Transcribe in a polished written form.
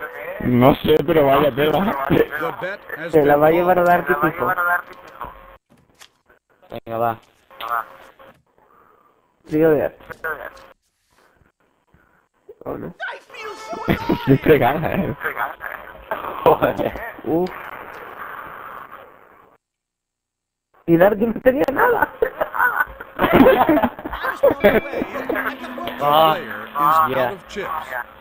No sé, pero vaya tela. Se la va a llevar a dar tipo. Venga, va. Digo de ¿o no? Sí te gana, Joder. Uff. Y Darky no tenía nada. Ah, Player is out yeah. of chips.